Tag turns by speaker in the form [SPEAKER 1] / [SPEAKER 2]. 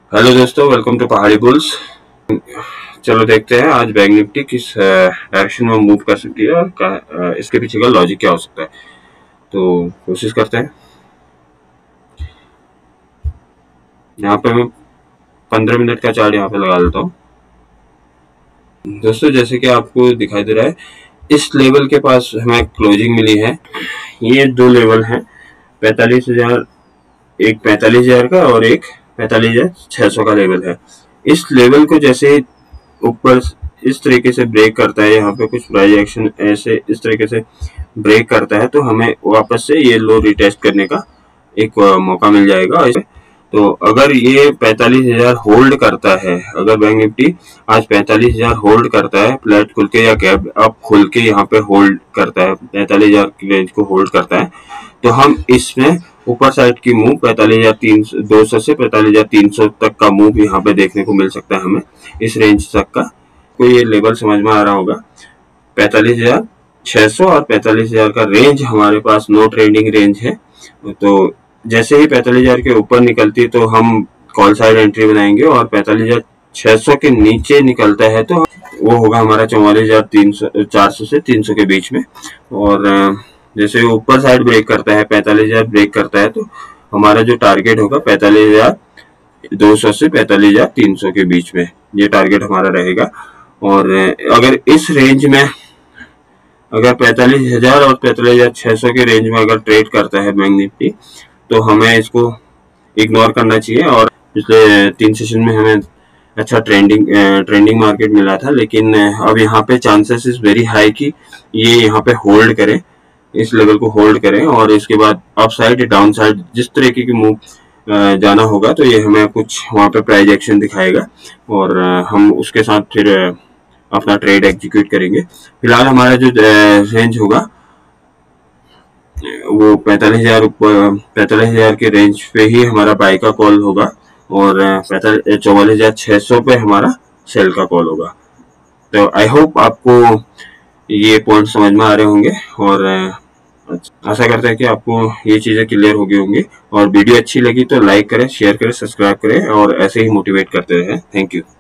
[SPEAKER 1] Hello दोस्तों, welcome to पहाड़ी bulls. चलो देखते हैं आज बैंक निफ्टी किस डायरेक्शन में मूव कर सकती है और इसके पीछे का लॉजिक क्या हो सकता है। तो कोशिश करते हैं। यहाँ पे मैं 15 मिनट का चार्ट यहाँ पे लगा देता हूँ। दोस्तों जैसे कि आपको दिखाई दे रहा है, इस लेवल के पास हमें क्लोजिंग मिली है। ये दो लेवल हैं, 45,000, एक 45,000 का और एक 45,600 का लेवल है। इस लेवल को जैसे ऊपर इस तरीके से ब्रेक करता है, यहाँ पे कुछ प्राइस एक्शन ऐसे इस तरीके से ब्रेक करता है, तो हमें वापस से ये लो रिटेस्ट करने का एक मौका मिल जाएगा। तो अगर ये 45,000 होल्ड करता है, अगर बैंक निफ्टी आज 45,000 होल्ड करता है, फ्लैट खुल के या गैप अप खुल के यहाँ पे होल्ड करता है, 45,000 की रेंज को होल्ड करता है, तो हम इसमें ऊपर साइड की मूव 45,200 से 45,300 तक का मूव यहाँ पे देखने को मिल सकता है हमें, इस रेंज तक का। कोई ये लेवल समझ में आ रहा होगा, 45,600 और 45,000 का रेंज हमारे पास नो ट्रेडिंग रेंज है। तो जैसे ही 45,000 के ऊपर निकलती है तो हम कॉल साइड एंट्री बनाएंगे, और 45,600 के नीचे निकलता है तो वो होगा हमारा 44,400 से 300 के बीच में। और जैसे ऊपर साइड ब्रेक करता है, 45,000 ब्रेक करता है, तो हमारा जो टारगेट होगा 45,200 से 45,300 के बीच में, ये टारगेट हमारा रहेगा। और अगर इस रेंज में अगर 45,000 और 45,600 के रेंज में अगर ट्रेड करता है बैंक निफ्टी, तो हमें इसको इग्नोर करना चाहिए। और पिछले 3 सेशन में हमें अच्छा ट्रेंडिंग मार्केट मिला था, लेकिन अब यहाँ पे चांसेस इज वेरी हाई कि ये यहाँ पे होल्ड करे, इस लेवल को होल्ड करें, और इसके बाद अप साइड डाउन साइड जिस तरीके की मूव जाना होगा, तो ये हमें कुछ वहाँ पे प्राइस एक्शन दिखाएगा और हम उसके साथ फिर अपना ट्रेड एग्जीक्यूट करेंगे। फिलहाल हमारा जो रेंज होगा वो 45,000 के रेंज पे ही हमारा बाय का कॉल होगा, और 44,600 पे हमारा सेल का कॉल होगा। तो आई होप आपको ये पॉइंट समझ में आ रहे होंगे, और आशा करते हैं कि आपको ये चीजें क्लियर हो गई होंगी। और वीडियो अच्छी लगी तो लाइक करें, शेयर करें, सब्सक्राइब करें, और ऐसे ही मोटिवेट करते रहें। Thank you.